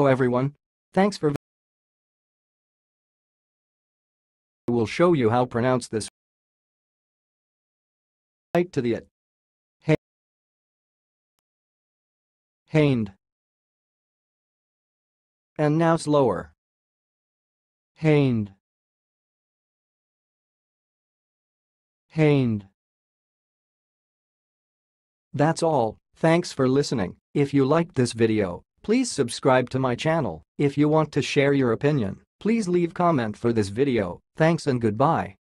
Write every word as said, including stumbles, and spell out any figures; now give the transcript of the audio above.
Hello everyone. Thanks for I will show you how to pronounce this right to the it. Hey. Hained. And now slower. Hained. Hained. That's all. Thanks for listening. If you liked this video, please subscribe to my channel. If you want to share your opinion, please leave comment for this video. Thanks and goodbye.